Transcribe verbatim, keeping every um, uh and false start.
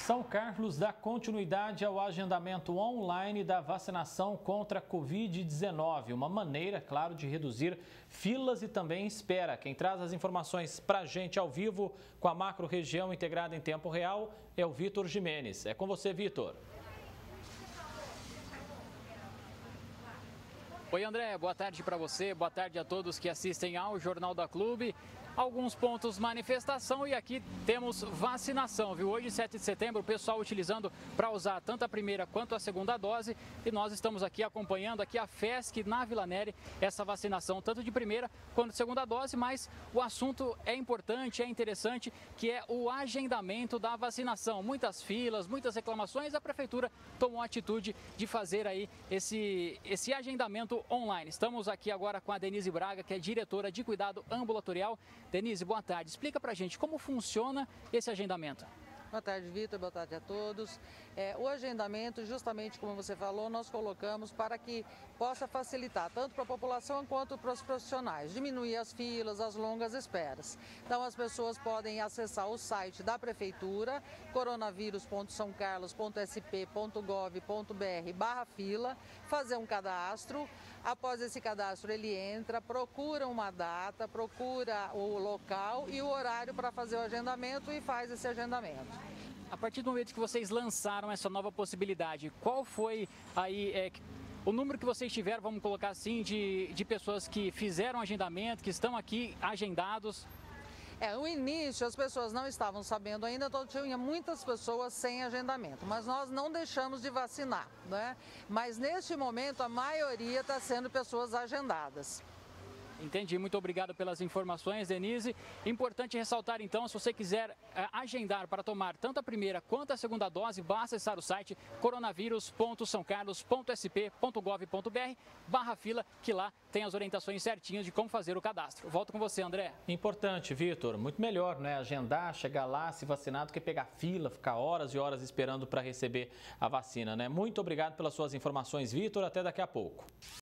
São Carlos dá continuidade ao agendamento online da vacinação contra a covid dezenove. Uma maneira, claro, de reduzir filas e também espera. Quem traz as informações para a gente ao vivo com a macro-região integrada em tempo real é o Vitor Jimenez. É com você, Vitor. Oi, André, boa tarde para você, boa tarde a todos que assistem ao Jornal da Clube. Alguns pontos manifestação e aqui temos vacinação, viu? Hoje, sete de setembro, o pessoal utilizando para usar tanto a primeira quanto a segunda dose e nós estamos aqui acompanhando aqui a FESC na Vila Neri, essa vacinação tanto de primeira quanto de segunda dose, mas o assunto é importante, é interessante, que é o agendamento da vacinação. Muitas filas, muitas reclamações, a Prefeitura tomou a atitude de fazer aí esse, esse agendamento online. Estamos aqui agora com a Denise Braga, que é diretora de cuidado ambulatorial. Denise, boa tarde. Explica pra gente como funciona esse agendamento. Boa tarde, Vitor. Boa tarde a todos. É, o agendamento, justamente como você falou, nós colocamos para que possa facilitar tanto para a população quanto para os profissionais, diminuir as filas, as longas esperas. Então, as pessoas podem acessar o site da Prefeitura, coronavírus ponto são carlos ponto s p ponto gov ponto br barra fila, fazer um cadastro. Após esse cadastro, ele entra, procura uma data, procura o local e o horário para fazer o agendamento e faz esse agendamento. A partir do momento que vocês lançaram essa nova possibilidade, qual foi aí é, o número que vocês tiveram, vamos colocar assim, de, de pessoas que fizeram agendamento, que estão aqui agendados? É, no início as pessoas não estavam sabendo ainda, então tinha muitas pessoas sem agendamento, mas nós não deixamos de vacinar, né? Mas neste momento a maioria está sendo pessoas agendadas. Entendi, muito obrigado pelas informações, Denise. Importante ressaltar então, se você quiser uh, agendar para tomar tanto a primeira quanto a segunda dose, basta acessar o site coronavírus ponto são carlos ponto s p ponto gov ponto br barra fila, que lá tem as orientações certinhas de como fazer o cadastro. Volto com você, André. Importante, Vitor. Muito melhor, né? Agendar, chegar lá, se vacinar, do que pegar fila, ficar horas e horas esperando para receber a vacina, né? Muito obrigado pelas suas informações, Vitor. Até daqui a pouco.